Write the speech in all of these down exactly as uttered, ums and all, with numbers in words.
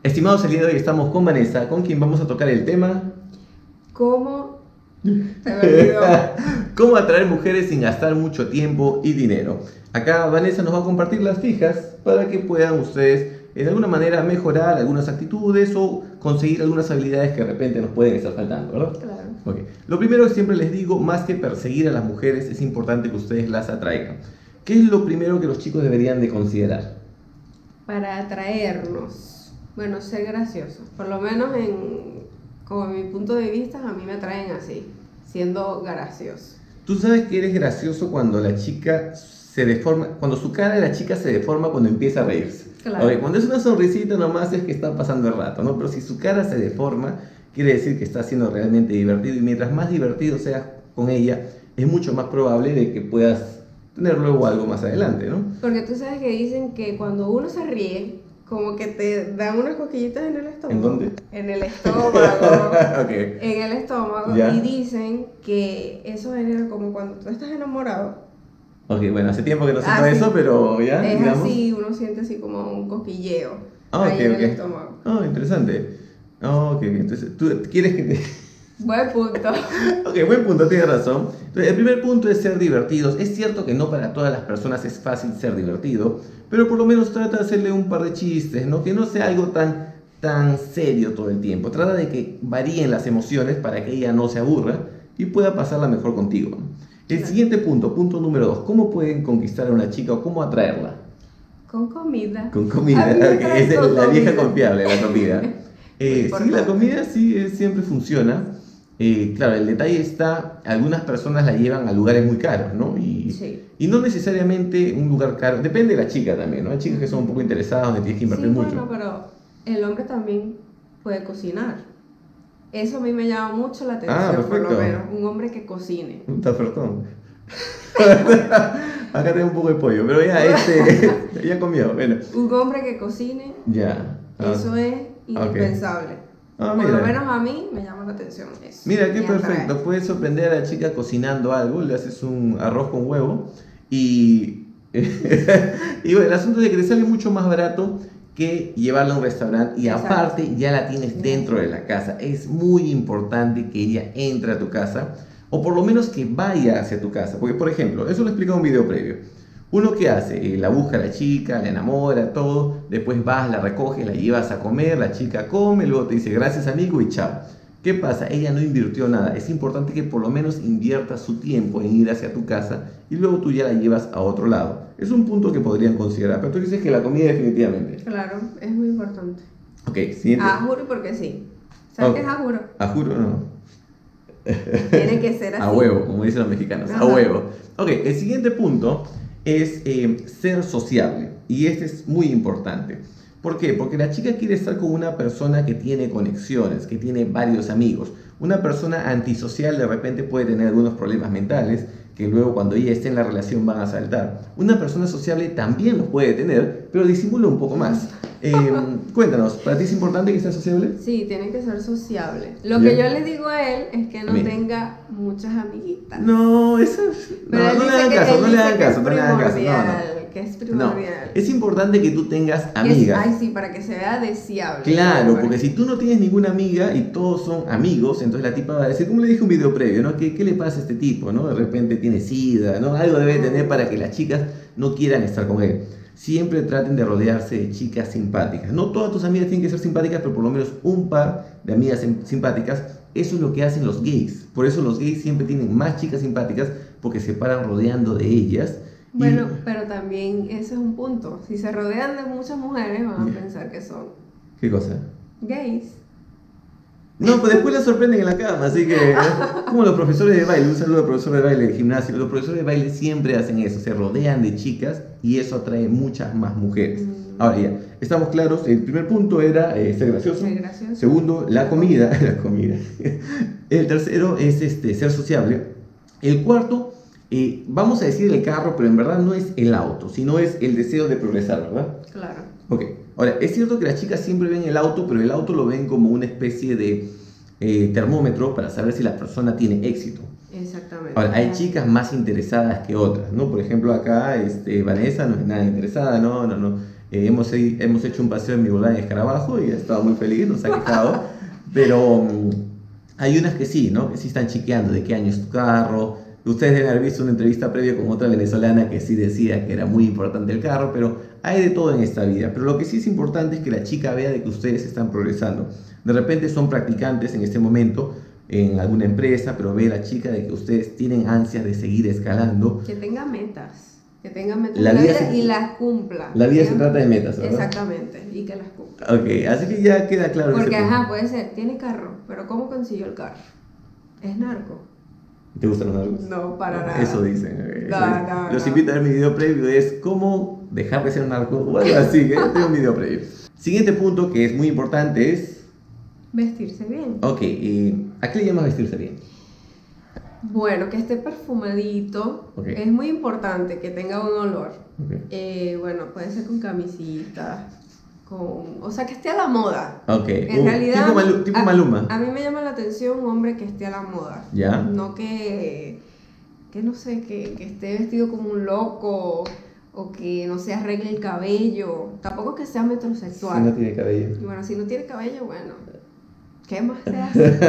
Estimados, el día de hoy estamos con Vanessa, con quien vamos a tocar el tema ¿Cómo? Se me olvidó. ¿Cómo atraer mujeres sin gastar mucho tiempo y dinero? Acá Vanessa nos va a compartir las fijas para que puedan ustedes eh, de alguna manera mejorar algunas actitudes o conseguir algunas habilidades que de repente nos pueden estar faltando, ¿verdad? Claro. Okay. Lo primero que siempre les digo, más que perseguir a las mujeres, es importante que ustedes las atraigan. ¿Qué es lo primero que los chicos deberían de considerar? Para atraernos, bueno, ser graciosos. Por lo menos en, como mi punto de vista, a mí me atraen así, siendo gracioso. Tú sabes que eres gracioso cuando la chica se deforma, cuando su cara de la chica se deforma cuando empieza a reírse. Claro. Okay, cuando es una sonrisita nomás es que está pasando el rato, ¿no? Pero si su cara se deforma, quiere decir que está siendo realmente divertido, y mientras más divertido seas con ella, es mucho más probable de que puedas tener luego algo más adelante, ¿no? Porque tú sabes que dicen que cuando uno se ríe, como que te dan unas cosquillitas en el estómago. ¿En dónde? En el estómago. Okay. En el estómago. ¿Ya? Y dicen que eso genera como cuando tú estás enamorado. Ok, bueno, hace tiempo que no siento Ah, sí. eso, pero ya, Es digamos. así, uno siente así como un cosquilleo Ah, ahí ok, en ok. el estómago. Ah, interesante. Ah, ok, entonces, ¿tú quieres que te...? Buen punto. Ok, buen punto, tienes razón. Entonces, el primer punto es ser divertidos. Es cierto que no para todas las personas es fácil ser divertido, pero por lo menos trata de hacerle un par de chistes, ¿no? Que no sea algo tan, tan serio todo el tiempo. Trata de que varíen las emociones para que ella no se aburra y pueda pasarla mejor contigo. El Claro. siguiente punto, punto número dos. ¿Cómo pueden conquistar a una chica o cómo atraerla? Con comida. Con comida, A mí me ok, trae esa es con la vieja comida. confiable, la comida. Eh, sí, importante. la comida sí eh, siempre funciona. Eh, claro, el detalle está, algunas personas la llevan a lugares muy caros, ¿no? Y, Sí. y no necesariamente un lugar caro, depende de la chica también, ¿no? Hay chicas que son un poco interesadas, donde tienes que invertir Sí, mucho. bueno, pero el hombre también puede cocinar. Eso a mí me llama mucho la atención, Ah, por lo perfecto. menos. Un hombre que cocine. Está ofertón. Acá tengo un poco de pollo, pero ya, este, ya comió, bueno, Un hombre que cocine, ya. Ah, eso es indispensable. Ah, Por lo mira. menos a mí me llama la atención eso. Mira, qué Me atrae. perfecto. Puedes sorprender a la chica cocinando algo, le haces un arroz con huevo y... y bueno, el asunto es de que te sale mucho más barato que llevarla a un restaurante y Exacto. aparte ya la tienes dentro de la casa. Es muy importante que ella entre a tu casa o por lo menos que vaya hacia tu casa. Porque, por ejemplo, eso lo explica un video previo. Uno que hace, Eh, la busca a la chica, la enamora, todo, después vas, la recoges, la llevas a comer, la chica come, luego te dice gracias amigo y chao. ¿Qué pasa? Ella no invirtió nada. Es importante que por lo menos invierta su tiempo en ir hacia tu casa y luego tú ya la llevas a otro lado. Es un punto que podrían considerar, pero tú dices que la comida definitivamente. Claro, es muy importante. Ok, siguiente. A juro porque sí. ¿Sabes Ok. qué es a juro? A juro no. Tiene que ser así. A huevo, como dicen los mexicanos, a Ajá. huevo. Ok, el siguiente punto es eh, ser sociable. Y este es muy importante. ¿Por qué? Porque la chica quiere estar con una persona que tiene conexiones, que tiene varios amigos. Una persona antisocial de repente puede tener algunos problemas mentales que luego cuando ella esté en la relación van a saltar. Una persona sociable también los puede tener, pero disimula un poco más. Eh, cuéntanos, ¿para ti es importante que sea sociable? Sí, tiene que ser sociable. Lo Bien. que yo le digo a él es que no A mí. tenga muchas amiguitas. No, eso es... Pero No, él no le dice hagan que- caso, él no le dice hagan que caso, es no le hagan caso. No, no. primordial, que es No, primordial. es importante que tú tengas Que es- amigas. ay, sí, para que se vea deseable. Claro, Para- porque si tú no tienes ninguna amiga y todos son amigos, entonces la tipa va a decir, como le dije en un video previo, ¿no? ¿Qué, qué le pasa a este tipo, no? De repente tiene sida, ¿no? Algo debe tener para que las chicas no quieran estar con él. Siempre traten de rodearse de chicas simpáticas. No todas tus amigas tienen que ser simpáticas, pero por lo menos un par de amigas sim- simpáticas. Eso es lo que hacen los gays. Por eso los gays siempre tienen más chicas simpáticas, porque se paran rodeando de ellas. Y- Bueno, pero también ese es un punto. Si se rodean de muchas mujeres, van a Ya. pensar que son ¿Qué cosa? gays. No, pues después la sorprenden en la cama, así que como los profesores de baile, un saludo al profesor de baile del gimnasio, los profesores de baile siempre hacen eso, se rodean de chicas y eso atrae muchas más mujeres. Mm. Ahora ya, estamos claros, el primer punto era eh, ser gracioso, Ser gracioso. segundo, la comida, la comida, el tercero es este, ser sociable, el cuarto, eh, vamos a decir el carro, pero en verdad no es el auto, sino es el deseo de progresar, ¿verdad? Claro. Ok, ahora, es cierto que las chicas siempre ven el auto, pero el auto lo ven como una especie de eh, termómetro para saber si la persona tiene éxito. Exactamente. Ahora, hay chicas más interesadas que otras, ¿no? Por ejemplo, acá este, Vanessa no es nada interesada, no, no, no. Eh, hemos, hemos hecho un paseo en mi Volkswagen Escarabajo y ha estado muy feliz, nos ha quejado. Pero um, hay unas que sí, ¿no? Que sí están chequeando de qué año es tu carro. Ustedes deben haber visto una entrevista previa con otra venezolana que sí decía que era muy importante el carro, pero hay de todo en esta vida. Pero lo que sí es importante es que la chica vea de que ustedes están progresando. De repente son practicantes en este momento en alguna empresa, pero ve la chica de que ustedes tienen ansias de seguir escalando. Que tenga metas, que tenga metas La en la vida vida se- y las cumpla. La vida se ¿sí? trata de metas, ¿verdad? Exactamente, y que las cumpla. Ok, así que ya queda claro. ese Porque, punto. ajá, puede ser, tiene carro, pero ¿cómo consiguió el carro? ¿Es narco? ¿Te gustan los narcos? No, para nada. Eso dicen. ok. No, no, Los no. invito a ver mi video previo, es cómo dejar de ser un narco o algo así, que tengo un video previo. Siguiente punto que es muy importante es, Vestirse bien. ok, eh, ¿a qué le llamas vestirse bien? Bueno, que esté perfumadito. Ok. Es muy importante que tenga un olor. Ok. Eh, bueno, puede ser con camisita, con... O sea, que esté a la moda. Ok, En uh, realidad... tipo, Malu- tipo a, Maluma. a mí me llama la atención un hombre que esté a la moda. ¿Ya? No que... Que no sé, que, que esté vestido como un loco o que no se arregle el cabello. Tampoco que sea metrosexual. Si no tiene cabello. Y bueno, si no tiene cabello, bueno, ¿qué más se hace?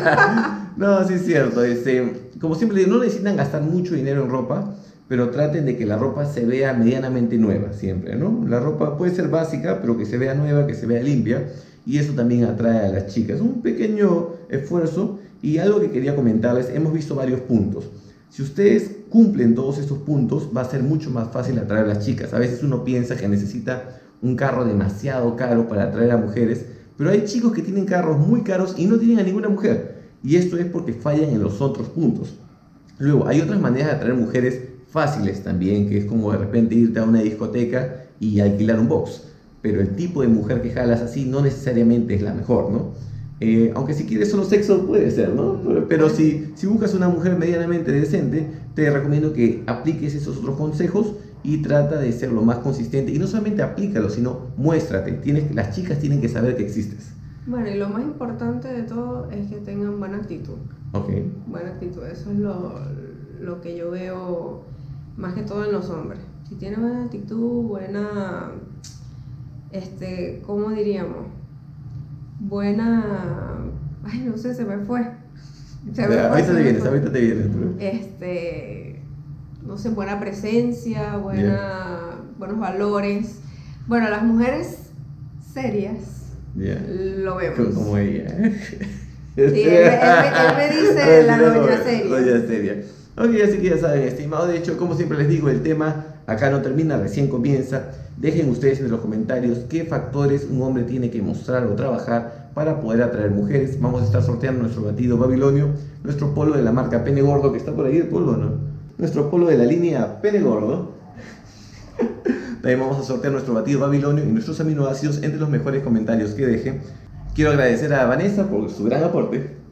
No, sí es cierto. Este, como siempre digo, no necesitan gastar mucho dinero en ropa, pero traten de que la ropa se vea medianamente nueva siempre, ¿no? La ropa puede ser básica, pero que se vea nueva, que se vea limpia, y eso también atrae a las chicas. Un pequeño esfuerzo y algo que quería comentarles, hemos visto varios puntos. Si ustedes cumplen todos estos puntos, va a ser mucho más fácil atraer a las chicas. A veces uno piensa que necesita un carro demasiado caro para atraer a mujeres, pero hay chicos que tienen carros muy caros y no tienen a ninguna mujer. Y esto es porque fallan en los otros puntos. Luego, hay otras maneras de atraer mujeres fáciles también, que es como de repente irte a una discoteca y alquilar un box. Pero el tipo de mujer que jalas así no necesariamente es la mejor, ¿no? Eh, aunque si quieres solo sexo puede ser, ¿no? Pero si, si buscas una mujer medianamente decente, te recomiendo que apliques esos otros consejos y trata de ser lo más consistente. Y no solamente aplícalo, sino muéstrate. Tienes, las chicas tienen que saber que existes. Bueno, y lo más importante de todo es que tengan buena actitud. Ok. Buena actitud, eso es lo, lo que yo veo más que todo en los hombres. Si tienen buena actitud, buena, este, ¿cómo diríamos? Buena, ay, no sé, se me fue. Se me fue, Ahorita se te me vienes, fue. ahorita te vienes. Este, no sé, buena presencia, buena, buenos valores. Bueno, las mujeres serias Ya. lo vemos. Como ella. Sí, él, me- él me- él me dice la doña seria. Doña seria. Ok, así que ya saben, estimados. De hecho, como siempre les digo, el tema acá no termina, recién comienza. Dejen ustedes en los comentarios qué factores un hombre tiene que mostrar o trabajar para poder atraer mujeres. Vamos a estar sorteando nuestro batido babilonio, nuestro polo de la marca Pene Gordo, que está por ahí el polo, ¿no? Nuestro polo de la línea Pene Gordo. También vamos a sortear nuestro batido babilonio y nuestros aminoácidos entre los mejores comentarios que dejen. Quiero agradecer a Vanessa por su gran aporte.